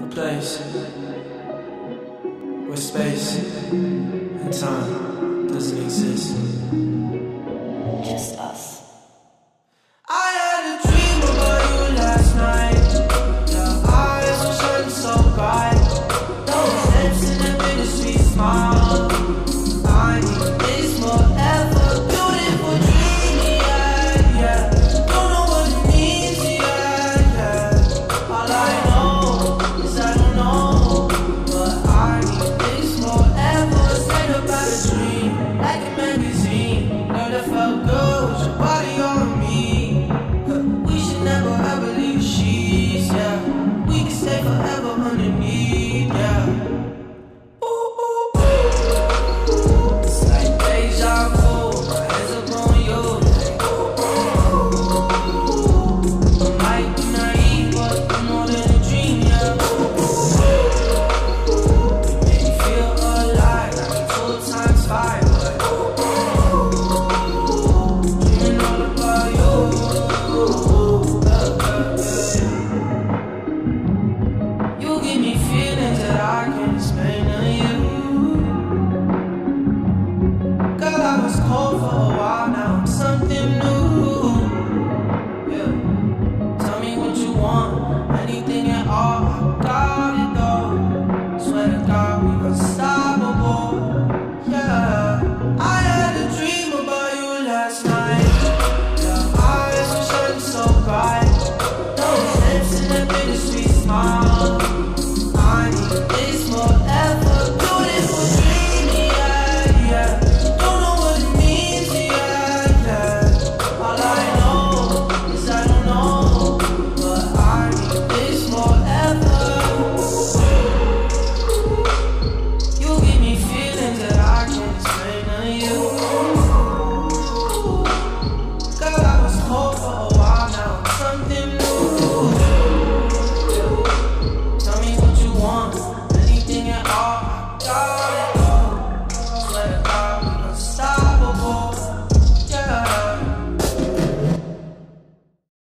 place where space and time doesn't exist. Just us. I had a dream about you last night. Your eyes were shining so bright. Those lips and that bittersweet smile. I need this forever. Beautiful dream, yeah, yeah. Don't know what it means, yeah, yeah. All I know is I don't know, but I need this forever. Straight up out a dream, like a magazine. Know that felt good with your body on me. We should never ever leave the sheets, yeah. We can stay forever underneath, yeah. Ooh, ooh, ooh. It's like deja vu, my hands up on you. I might be naive, but I'm more than a dream, yeah. You make me feel alive, like 2 times 5, but dreaming all about you. You give me feelings that I can't explain to you. Girl, I was cold for a while, now I'm something new. Yeah. Tell me what you want,